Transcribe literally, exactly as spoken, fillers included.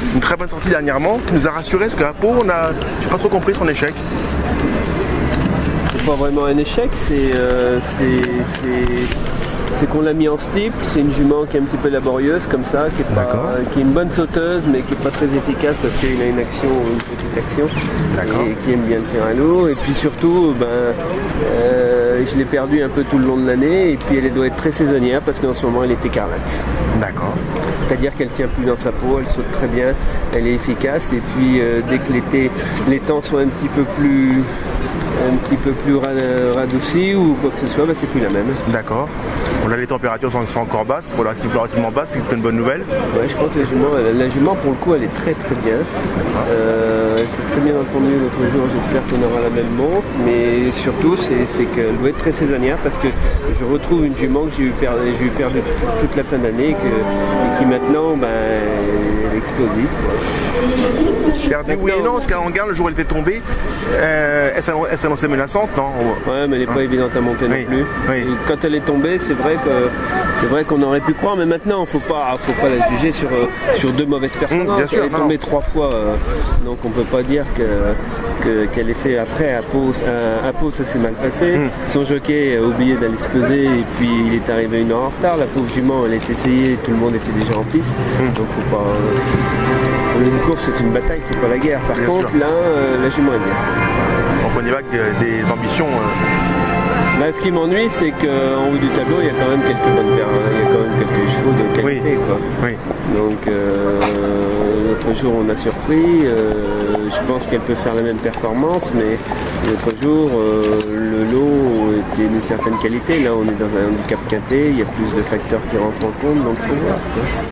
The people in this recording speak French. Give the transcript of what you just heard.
une très bonne sortie dernièrement qui nous a rassuré parce qu'à Pau, on a j'ai pas trop compris son échec. C'est pas vraiment un échec, c'est euh, c'est qu'on l'a mis en steeple. C'est une jument qui est un petit peu laborieuse comme ça, qui est, pas, qui est une bonne sauteuse mais qui est pas très efficace parce qu'il a une action, une petite action, et qui aime bien le tir à l'eau. Et puis surtout, ben, euh, je l'ai perdue un peu tout le long de l'année et puis elle doit être très saisonnière parce qu'en ce moment elle est écarlate. D'accord. C'est-à-dire qu'elle tient plus dans sa peau, elle saute très bien, elle est efficace et puis euh, dès que l'été, les temps sont un petit peu plus un petit peu plus radoucis ou quoi que ce soit, bah, c'est plus la même. D'accord. Bon, là les températures sont, sont encore basses, relativement, relativement basses, c'est plutôt une bonne nouvelle. Ouais, je crois que la jument, la jument pour le coup elle est très très bien. Euh, elle s'est très bien entendue l'autre jour, j'espère qu'on aura la même montre, mais surtout c'est qu'elle doit être très saisonnière parce que je retrouve une jument que j'ai eu perdu, j'ai eu perdu toute la fin d'année et, et qui maintenant ben, elle est explosive. Perdu, oui et non, parce qu'en garde le jour où elle était tombée, euh, elle s'annonçait menaçante, non? Ouais, mais elle n'est pas hein? évidente à monter oui. non plus. Oui. Quand elle est tombée, c'est vrai que c'est vrai qu'on aurait pu croire, mais maintenant, faut pas, faut pas la juger sur sur deux mauvaises performances. Mmh, elle est tombée non. trois fois, euh, donc on peut pas dire que qu'elle ait fait après à Pau. À, à Pau, ça s'est mal passé. Mmh. Son jockey a oublié d'aller se peser et puis il est arrivé une heure en retard. La pauvre jument, elle est essayée, tout le monde était déjà en piste, mmh. donc faut pas. Euh, Une course, c'est une bataille, c'est pas la guerre. Par bien contre, sûr. là, euh, la jument est bien. Donc on y va avec des ambitions. Euh... Là, ce qui m'ennuie, c'est qu'en haut du tableau, il y a quand même quelques bonnes paires, hein. Il y a quand même quelques chevaux de qualité, oui. quoi. Oui. Donc, euh, l'autre jour, on a surpris. Euh, je pense qu'elle peut faire la même performance, mais l'autre jour, euh, le lot était d'une certaine qualité. Là, on est dans un handicap quinté, il y a plus de facteurs qui rentrent en compte, donc faut voir, quoi.